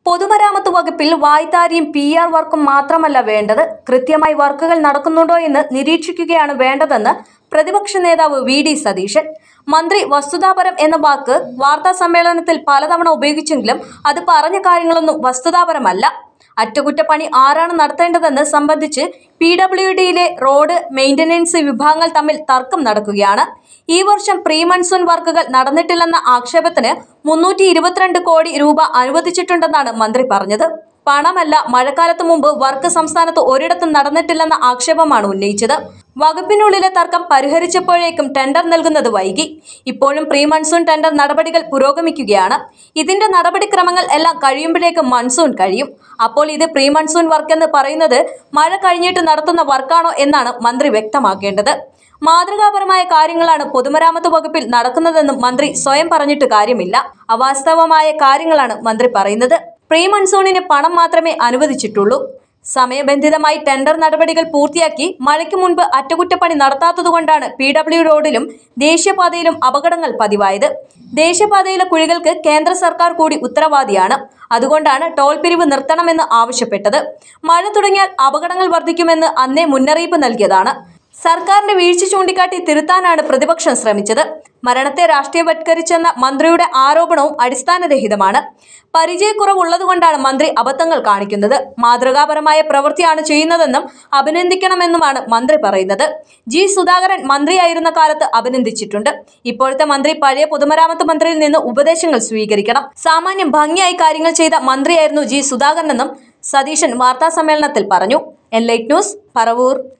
പൊതുമരാമത്ത് വകുപ്പിൽ വായ്ത്താരിയും PR വർക്കും മാത്രമല്ല വേണ്ടത്, കൃത്യമായി വർക്കുകൾ നടക്കുന്നുണ്ടോ എന്ന് നിരീക്ഷിക്കുകയാണ് വേണ്ടതെന്ന് പ്രതിപക്ഷ നേതാവ് VD സതീശൻ. മന്ത്രി വസ്തുതാപരം എന്ന വാക്ക് വാർത്താ സമ്മേളനത്തിൽ പലതവണ ഉപയോഗിച്ചെങ്കിലും അത് പറഞ്ഞ കാര്യങ്ങളൊന്നും വസ്തുതാപരമല്ല. അറ്റകുറ്റപ്പണി ആരാണ് നടത്തേണ്ടതെന്ന് സംബന്ധിച്ച് PWDയിലെ റോഡ് മെയിന്റനൻസ് വിഭാഗങ്ങൾ തമ്മിൽ തർക്കം നടക്കുകയാണ്. ഈ വർഷം പ്രീ മൺസൂൺ വർക്കുകൾ നടന്നിട്ടില്ലെന്ന ആക്ഷേപത്തിന് 322 കോടി രൂപ അനുവദിച്ചിട്ടുണ്ടെന്നാണ് മന്ത്രി പറഞ്ഞത്. പണമല്ല, മഴക്കാലത്ത് മുമ്പ് വർക്ക് സംസ്ഥാനത്ത് ഒരിടത്തും നടന്നിട്ടില്ലെന്ന ആക്ഷേപമാണ് ഉന്നയിച്ചത്. വകുപ്പിനുള്ളിലെ തർക്കം പരിഹരിച്ചപ്പോഴേക്കും ടെൻഡർ നൽകുന്നത് വൈകി. ഇപ്പോഴും പ്രീ മൺസൂൺ ടെൻഡർ നടപടികൾ പുരോഗമിക്കുകയാണ്. ഇതിന്റെ നടപടിക്രമങ്ങൾ എല്ലാം കഴിയുമ്പോഴേക്കും മൺസൂൺ കഴിയും. അപ്പോൾ ഇത് പ്രീ മൺസൂൺ വർക്ക് എന്ന് പറയുന്നത് മഴ കഴിഞ്ഞിട്ട് നടത്തുന്ന വർക്കാണോ എന്നാണ് മന്ത്രി വ്യക്തമാക്കേണ്ടത്. മാതൃകാപരമായ കാര്യങ്ങളാണ് പൊതുമരാമത്ത് വകുപ്പിൽ നടക്കുന്നതെന്നും മന്ത്രി സ്വയം പറഞ്ഞിട്ട് കാര്യമില്ല. അവാസ്തവമായ കാര്യങ്ങളാണ് മന്ത്രി പറയുന്നത്. പ്രീ മൺസൂണിന് പണം മാത്രമേ അനുവദിച്ചിട്ടുള്ളൂ. സമയബന്ധിതമായി ടെൻഡർ നടപടികൾ പൂർത്തിയാക്കി മഴയ്ക്ക് മുൻപ് അറ്റകുറ്റപ്പണി നടത്താത്തതുകൊണ്ടാണ് PW റോഡിലും ദേശീയപാതയിലും അപകടങ്ങൾ പതിവായത്. ദേശീയപാതയിലെ കുഴികൾക്ക് കേന്ദ്ര സർക്കാർ കൂടി ഉത്തരവാദിയാണ്. അതുകൊണ്ടാണ് ടോൾ പിരിവ് നിർത്തണമെന്ന് ആവശ്യപ്പെട്ടത്. മഴ തുടങ്ങിയാൽ അപകടങ്ങൾ വർദ്ധിക്കുമെന്ന് അന്നേ മുന്നറിയിപ്പ് നൽകിയതാണ്. സർക്കാരിന്റെ വീഴ്ച ചൂണ്ടിക്കാട്ടി തിരുത്താനാണ് പ്രതിപക്ഷം ശ്രമിച്ചത്. മരണത്തെ രാഷ്ട്രീയവത്കരിച്ചെന്ന മന്ത്രിയുടെ ആരോപണവും അടിസ്ഥാനരഹിതമാണ്. പരിചയക്കുറവുള്ളതുകൊണ്ടാണ് മന്ത്രി അബദ്ധങ്ങൾ കാണിക്കുന്നത്. മാതൃകാപരമായ പ്രവൃത്തിയാണ് ചെയ്യുന്നതെന്നും അഭിനന്ദിക്കണമെന്നുമാണ് മന്ത്രി പറയുന്നത്. സുധാകരൻ മന്ത്രിയായിരുന്ന കാലത്ത് അഭിനന്ദിച്ചിട്ടുണ്ട്. ഇപ്പോഴത്തെ മന്ത്രി പഴയ പൊതുമരാമത്ത് മന്ത്രിയിൽ നിന്ന് ഉപദേശങ്ങൾ സ്വീകരിക്കണം. സാമാന്യം ഭംഗിയായി കാര്യങ്ങൾ ചെയ്ത മന്ത്രിയായിരുന്നു സുധാകരനെന്നും സതീശൻ വാർത്താ സമ്മേളനത്തിൽ പറഞ്ഞു. Enlight news, Paravur.